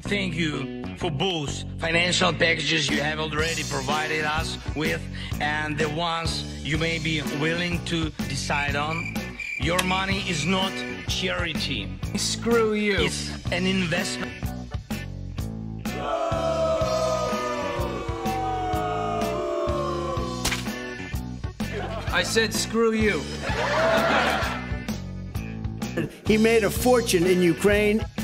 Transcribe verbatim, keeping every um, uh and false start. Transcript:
thank you for both financial packages you have already provided us with and the ones you may be willing to decide on. Your money is not charity. Screw you. It's an investment. I said screw you. He made a fortune in Ukraine.